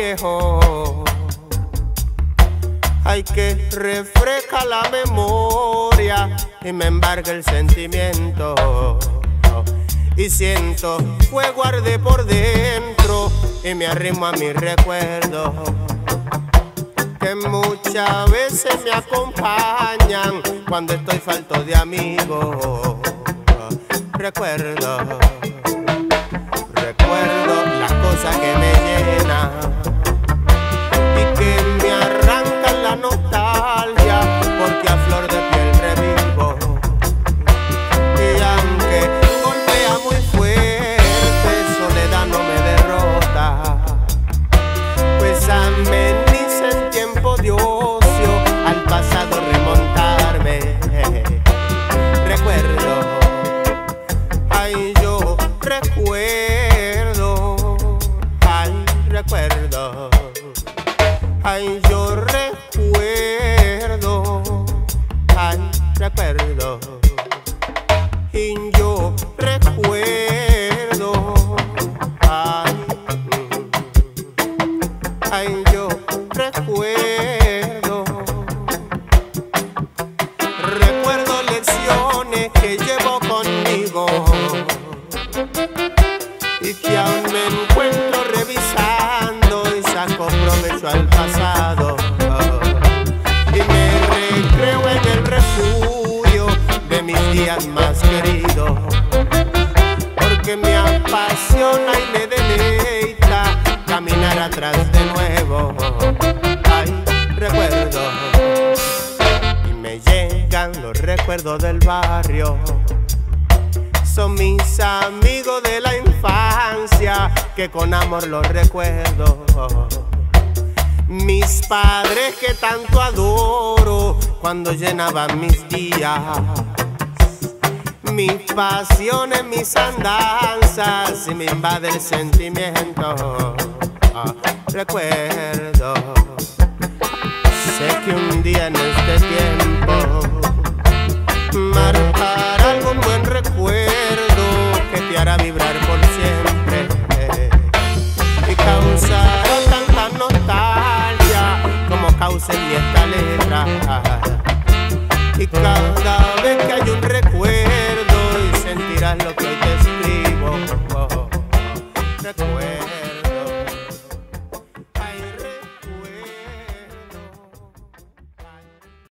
viejo. Ay, que refresca la memoria y me embarga el sentimiento. Y siento fuego arde por dentro y me arrimo a mis recuerdos, que muchas veces me acompañan cuando estoy falto de amigos. Recuerdo las cosas que me llenan y que me arrancan la nostalgia, porque a flor de piel revivo. Y aunque golpea muy fuerte, soledad no me derrota, pues ameniza en tiempo de ocio al pasado remontarme. Recuerdo, ay, yo recuerdo, ay, recuerdo, ay, yo recuerdo, ay, recuerdo, y yo recuerdo, ay, ay, yo recuerdo. Recuerdo lecciones que llevo conmigo y que aún me encuentro revisando y saco provecho al pasado. Y me recreo en el refugio de mis días más queridos, porque me apasiona y me deleita caminar atrás de nuevo. Ay, recuerdo, y me llegan los recuerdos del barrio. Son mis amigos de la infancia que con amor los recuerdo. Mis padres que tanto adoro cuando llenaban mis días. Mis pasiones, mis andanzas y me invade el sentimiento. Recuerdo, sé que un día en este tiempo marcará algún buen recuerdo que te hará vibrar por siempre y causará tanta nostalgia como causa en mí esta letra. Y cada vez que hay un recuerdo y sentirás lo que hoy te